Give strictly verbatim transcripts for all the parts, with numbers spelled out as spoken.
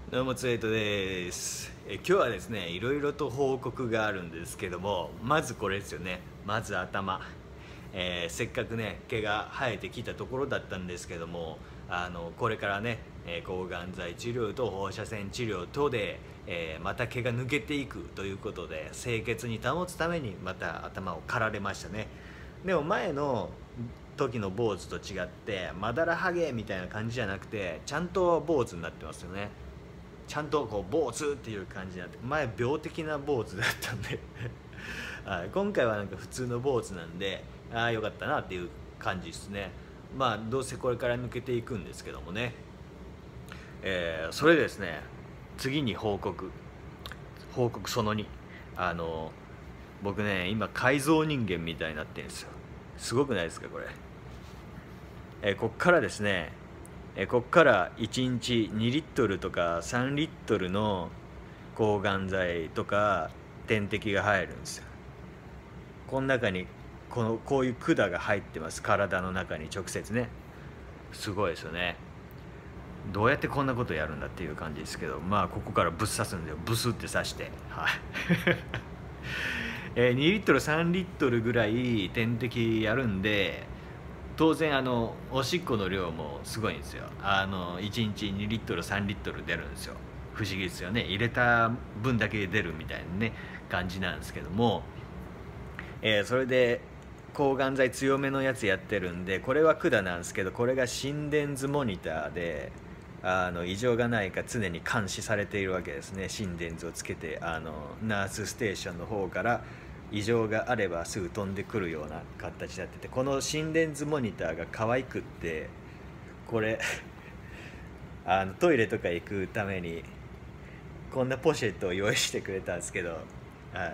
どうもツエイトです。え今日はですね、いろいろと報告があるんですけども、まずこれですよね。まず頭、えーせっかくね毛が生えてきたところだったんですけども、あのこれからね、えー抗がん剤治療と放射線治療等で、えーまた毛が抜けていくということで、清潔に保つためにまた頭を刈られましたね。でも前の時の坊主と違ってまだらハゲみたいな感じじゃなくて、ちゃんと坊主になってますよね。ちゃんとこう坊主っていう感じになって、前病的な坊主だったんではい、今回はなんか普通の坊主なんで、ああよかったなっていう感じですね。まあどうせこれから抜けていくんですけどもね、えー、それでですね、次に報告報告そのに、あの僕ね今改造人間みたいになってるんですよ。すごくないですかこれ。えーこっからですね、えこっからいちにちにリットルとかさんリットルの抗がん剤とか点滴が入るんですよ。この中にこのこういう管が入ってます。体の中に直接ね。すごいですよね。どうやってこんなことやるんだっていう感じですけど、まあここからぶっ刺すんだよ。ブスって刺して、はいえーにリットルさんリットルぐらい点滴やるんで、当然あのおしっこの量もすごいんですよ。あのいちにちにリットルさんリットル出るんですよ。不思議ですよね。入れた分だけ出るみたいなね感じなんですけども、えーそれで抗がん剤強めのやつやってるんで、これは管なんですけど、これが心電図モニターで、あの異常がないか常に監視されているわけですね。心電図をつけて、あのナースステーションの方から異常があればすぐ飛んでくるような形になってて、この心電図モニターが可愛くって、これあのトイレとか行くためにこんなポシェットを用意してくれたんですけど、はい、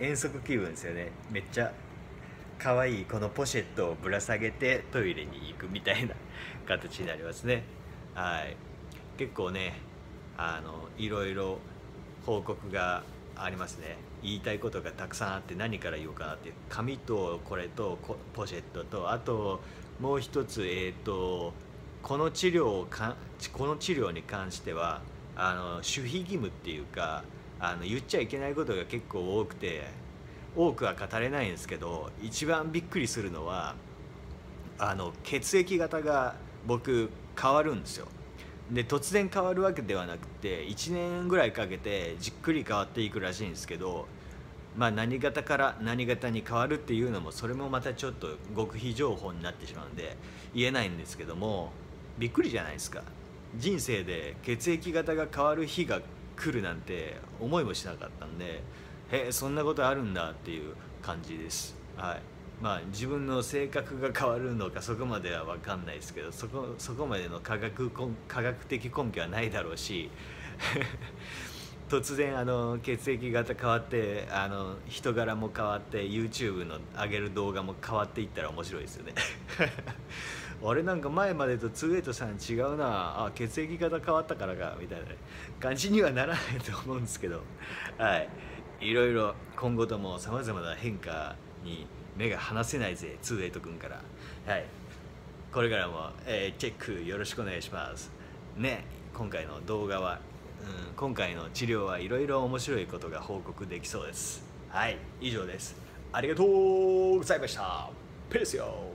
遠足気分ですよね。めっちゃ可愛いこのポシェットをぶら下げてトイレに行くみたいな形になりますね。はい、結構ね、あのいろいろ報告がありますね。言いたいことがたくさんあって、何から言おうかなって。紙とこれとポシェットと、あともう一つ、えっ、とこの治療をかこの治療に関してはあの守秘義務っていうか、あの言っちゃいけないことが結構多くて、多くは語れないんですけど、一番びっくりするのはあの血液型が僕変わるんですよ。で突然変わるわけではなくて、いちねんぐらいかけてじっくり変わっていくらしいんですけど、まあ何型から何型に変わるっていうのも、それもまたちょっと極秘情報になってしまうんで言えないんですけども、びっくりじゃないですか。人生で血液型が変わる日が来るなんて思いもしなかったんで、へえそんなことあるんだっていう感じです。はい、まあ自分の性格が変わるのかそこまでは分かんないですけど、そこそこまでの科学科学的根拠はないだろうし突然あの血液型変わって、あの人柄も変わって YouTube の上げる動画も変わっていったら面白いですよねあれなんか前までとツーエイトさん違うなあ、血液型変わったからかみたいな感じにはならないと思うんですけど、はい、いろいろ今後ともさまざまな変化に目が離せないぜツーエイト君から。はい、これからも、えーチェックよろしくお願いしますね。今回の動画は、うん、今回の治療はいろいろ面白いことが報告できそうです。はい、以上です。ありがとうございました。ペースよ。